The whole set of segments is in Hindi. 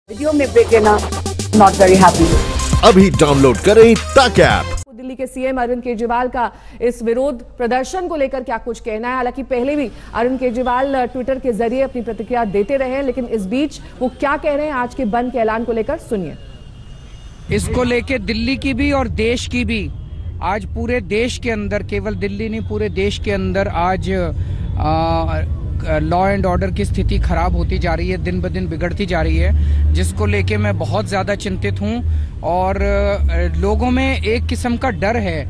वीडियो में बेगेना नॉट वेरी हैप्पी। अभी डाउनलोड करें तक ऐप। दिल्ली के सीएम अरविंद केजरीवाल का इस विरोध प्रदर्शन को लेकर क्या कुछ कहना है। हालांकि पहले भी अरविंद केजरीवाल ट्विटर के जरिए अपनी प्रतिक्रिया देते रहे हैं, लेकिन इस बीच वो क्या कह रहे हैं आज के बंद के ऐलान को लेकर, सुनिए। इसको लेके दिल्ली की भी और देश की भी, आज पूरे देश के अंदर, केवल दिल्ली नहीं पूरे देश के अंदर आज लॉ एंड ऑर्डर की स्थिति खराब होती जा रही है, दिन ब दिन बिगड़ती जा रही है, जिसको लेके मैं बहुत ज़्यादा चिंतित हूँ। और लोगों में एक किस्म का डर है,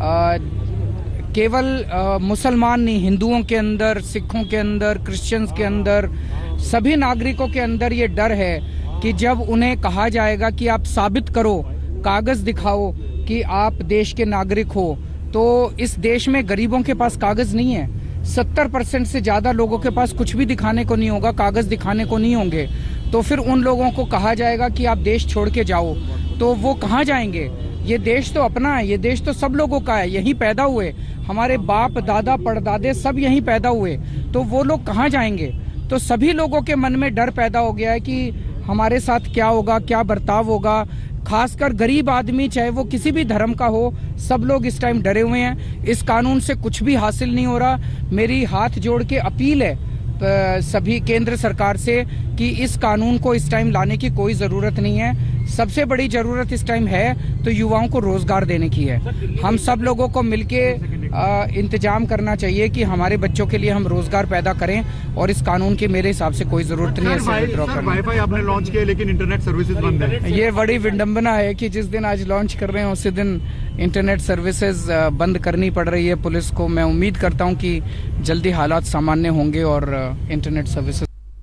केवल मुसलमान नहीं, हिंदुओं के अंदर, सिखों के अंदर, क्रिश्चियंस के अंदर, सभी नागरिकों के अंदर ये डर है कि जब उन्हें कहा जाएगा कि आप साबित करो, कागज़ दिखाओ कि आप देश के नागरिक हो, तो इस देश में गरीबों के पास कागज़ नहीं है। 70% से ज़्यादा लोगों के पास कुछ भी दिखाने को नहीं होगा, कागज़ दिखाने को नहीं होंगे। तो फिर उन लोगों को कहा जाएगा कि आप देश छोड़ के जाओ, तो वो कहाँ जाएंगे? ये देश तो अपना है, ये देश तो सब लोगों का है, यहीं पैदा हुए, हमारे बाप दादा परदादे सब यहीं पैदा हुए, तो वो लोग कहाँ जाएंगे? तो सभी लोगों के मन में डर पैदा हो गया है कि हमारे साथ क्या होगा, क्या बर्ताव होगा। खासकर गरीब आदमी, चाहे वो किसी भी धर्म का हो, सब लोग इस टाइम डरे हुए हैं। इस कानून से कुछ भी हासिल नहीं हो रहा। मेरी हाथ जोड़ के अपील है सभी केंद्र सरकार से कि इस कानून को इस टाइम लाने की कोई ज़रूरत नहीं है। सबसे बड़ी ज़रूरत इस टाइम है तो युवाओं को रोज़गार देने की है। हम सब लोगों को मिलके इंतजाम करना चाहिए कि हमारे बच्चों के लिए हम रोज़गार पैदा करें, और इस कानून की मेरे हिसाब से कोई ज़रूरत नहीं है। वाईफाई आपने लॉन्च किया लेकिन इंटरनेट सर्विसेज बंद है। ये बड़ी विडंबना है कि जिस दिन आज लॉन्च कर रहे हैं उसी दिन इंटरनेट सर्विसेज बंद करनी पड़ रही है पुलिस को। मैं उम्मीद करता हूं कि जल्दी हालात सामान्य होंगे और इंटरनेट सर्विसेज।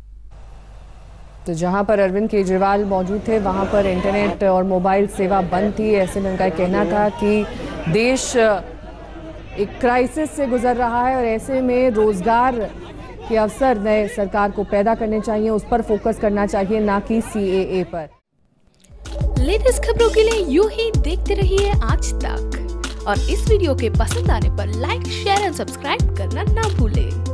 तो जहां पर अरविंद केजरीवाल मौजूद थे वहां पर इंटरनेट और मोबाइल सेवा बंद थी। ऐसे में उनका कहना था कि देश एक क्राइसिस से गुजर रहा है और ऐसे में रोजगार के अवसर नए सरकार को पैदा करने चाहिए, उस पर फोकस करना चाहिए, ना कि CAA पर। लेटेस्ट खबरों के लिए यूं ही देखते रहिए आज तक, और इस वीडियो के पसंद आने पर लाइक, शेयर एंड सब्सक्राइब करना ना भूलें।